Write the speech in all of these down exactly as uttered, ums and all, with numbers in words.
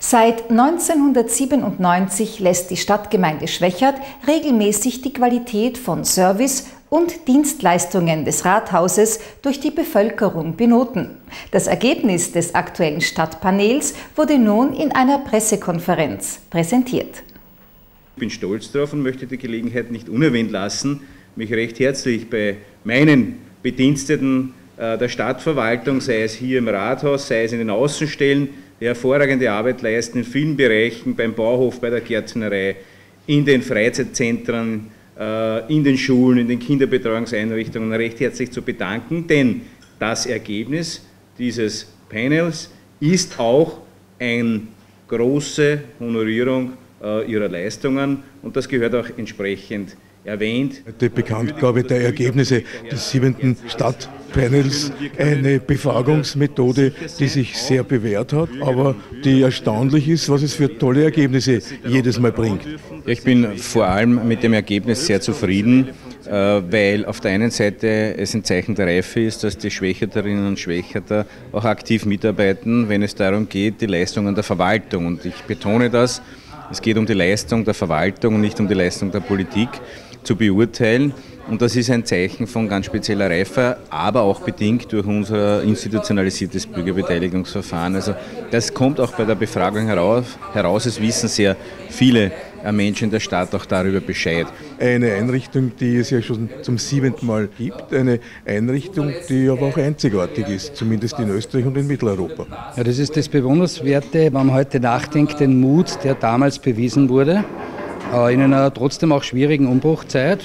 Seit neunzehnhundertsiebenundneunzig lässt die Stadtgemeinde Schwechat regelmäßig die Qualität von Service und Dienstleistungen des Rathauses durch die Bevölkerung benoten. Das Ergebnis des aktuellen Stadtpanels wurde nun in einer Pressekonferenz präsentiert. Ich bin stolz darauf und möchte die Gelegenheit nicht unerwähnt lassen, mich recht herzlich bei meinen Bediensteten der Stadtverwaltung, sei es hier im Rathaus, sei es in den Außenstellen, die hervorragende Arbeit leisten in vielen Bereichen, beim Bauhof, bei der Gärtnerei, in den Freizeitzentren, in den Schulen, in den Kinderbetreuungseinrichtungen recht herzlich zu bedanken, denn das Ergebnis dieses Panels ist auch eine große Honorierung ihrer Leistungen und das gehört auch entsprechend erwähnt. Die Bekanntgabe der Ergebnisse des siebenten Stadtpanels, eine Befragungsmethode, die sich sehr bewährt hat, aber die erstaunlich ist, was es für tolle Ergebnisse jedes Mal bringt. Ich bin vor allem mit dem Ergebnis sehr zufrieden, weil auf der einen Seite es ein Zeichen der Reife ist, dass die Schwächaterinnen und Schwächater auch aktiv mitarbeiten, wenn es darum geht, die Leistungen der Verwaltung. Und ich betone das, es geht um die Leistung der Verwaltung und nicht um die Leistung der Politik zu beurteilen. Und das ist ein Zeichen von ganz spezieller Reife, aber auch bedingt durch unser institutionalisiertes Bürgerbeteiligungsverfahren. Also das kommt auch bei der Befragung heraus. heraus. Es wissen sehr viele Menschen in der Stadt auch darüber Bescheid. Eine Einrichtung, die es ja schon zum siebenten Mal gibt, eine Einrichtung, die aber auch einzigartig ist, zumindest in Österreich und in Mitteleuropa. Ja, das ist das Bewundernswerte, wenn man heute nachdenkt, den Mut, der damals bewiesen wurde, in einer trotzdem auch schwierigen Umbruchzeit,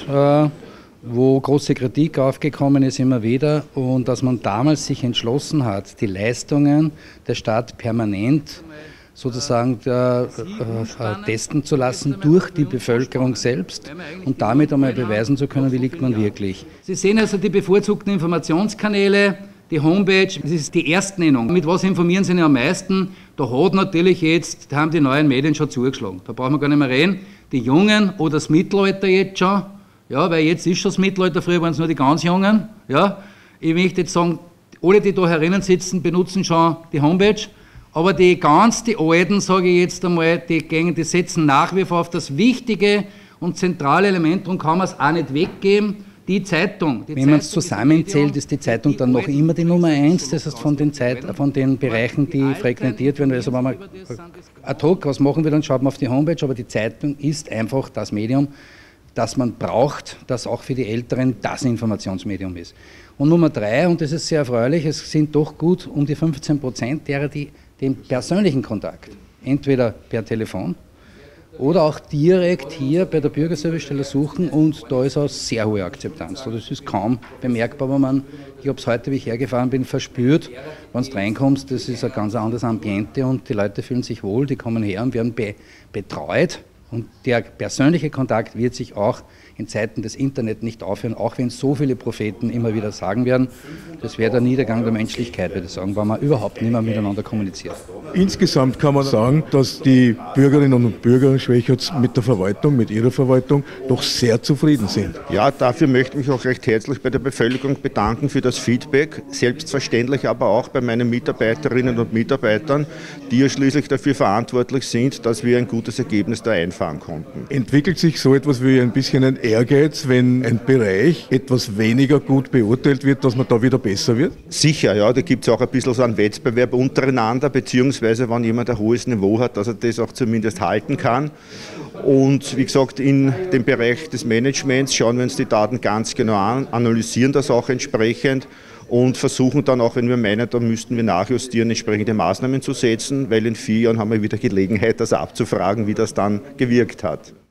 wo große Kritik aufgekommen ist immer wieder und dass man damals sich entschlossen hat, die Leistungen der Stadt permanent sozusagen äh, äh, testen zu lassen durch die Bevölkerung selbst und damit einmal beweisen zu können, wie liegt man wirklich. Sie sehen also die bevorzugten Informationskanäle, die Homepage, das ist die Erstnennung. Mit was informieren Sie denn am meisten? Da hat natürlich jetzt, da haben die neuen Medien schon zugeschlagen. Da brauchen wir gar nicht mehr reden. Die Jungen oder das Mittelalter jetzt schon. Ja, weil jetzt ist schon das Mittelalter, früher waren es nur die ganz Jungen. Ja, ich möchte jetzt sagen, alle, die da herinnen sitzen, benutzen schon die Homepage. Aber die ganz, die Alten, sage ich jetzt einmal, die, gehen, die setzen nach wie vor auf das wichtige und zentrale Element, darum kann man es auch nicht weggeben, die Zeitung. Die Wenn man es zusammenzählt, ist die Zeitung dann noch immer die Nummer eins, das heißt von den, Zeit, von den Bereichen, die frequentiert werden. Also wenn man ad hoc, was machen wir, dann schaut man auf die Homepage, aber die Zeitung ist einfach das Medium, das man braucht, das auch für die Älteren das Informationsmedium ist. Und Nummer drei, und das ist sehr erfreulich, es sind doch gut um die fünfzehn Prozent derer, die den persönlichen Kontakt, entweder per Telefon oder auch direkt hier bei der Bürgerservicestelle suchen und da ist auch sehr hohe Akzeptanz. Das ist kaum bemerkbar, wenn man, ich habe es heute, wie ich hergefahren bin, verspürt, wenn du reinkommst, das ist ein ganz anderes Ambiente und die Leute fühlen sich wohl, die kommen her und werden be betreut und der persönliche Kontakt wird sich auch in Zeiten des Internet nicht aufhören, auch wenn so viele Propheten immer wieder sagen werden, das wäre der Niedergang der Menschlichkeit, würde ich sagen, weil man überhaupt nicht mehr miteinander kommuniziert. Insgesamt kann man sagen, dass die Bürgerinnen und Bürger Schwecharts mit der Verwaltung, mit ihrer Verwaltung doch sehr zufrieden sind. Ja, dafür möchte ich mich auch recht herzlich bei der Bevölkerung bedanken für das Feedback, selbstverständlich aber auch bei meinen Mitarbeiterinnen und Mitarbeitern, die ja schließlich dafür verantwortlich sind, dass wir ein gutes Ergebnis da einfahren konnten. Entwickelt sich so etwas wie ein bisschen ein Ehrgeiz, wenn ein Bereich etwas weniger gut beurteilt wird, dass man da wieder besser wird? Sicher, ja, da gibt es auch ein bisschen so einen Wettbewerb untereinander, beziehungsweise wenn jemand ein hohes Niveau hat, dass er das auch zumindest halten kann. Und wie gesagt, in dem Bereich des Managements schauen wir uns die Daten ganz genau an, analysieren das auch entsprechend und versuchen dann auch, wenn wir meinen, da müssten wir nachjustieren, entsprechende Maßnahmen zu setzen, weil in vier Jahren haben wir wieder Gelegenheit, das abzufragen, wie das dann gewirkt hat.